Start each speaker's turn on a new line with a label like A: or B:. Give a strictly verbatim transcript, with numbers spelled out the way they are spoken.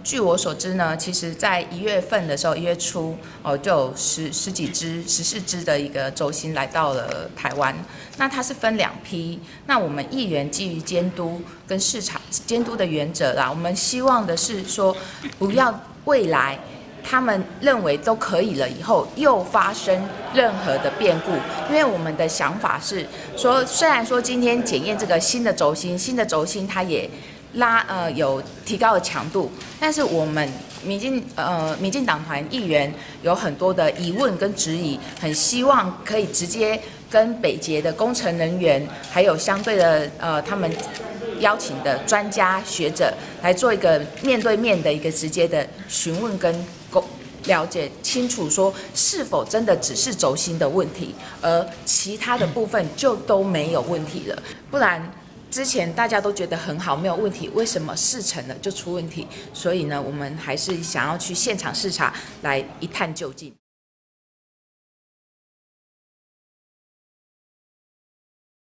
A: 据我所知呢，其实在一月份的时候，一月初哦，就有十十几只、十四只的一个轴心来到了台湾。那它是分两批。那我们议员基于监督跟市场监督的原则啦，我们希望的是说，不要未来他们认为都可以了以后，又发生任何的变故。因为我们的想法是说，虽然说今天检验这个新的轴心，新的轴心它也拉呃有提高的强度，但是我们民进呃民进党团议员有很多的疑问跟质疑，很希望可以直接跟北捷的工程人员，还有相对的呃他们邀请的专家学者来做一个面对面的一个直接的询问跟沟了解清楚，说是否真的只是轴心的问题，而其他的部分就都没有问题了，不然。之前大家都觉得很好，没有问题，为什么试成了就出问题？所以呢，我们还是想要去现场视察，来一探究竟。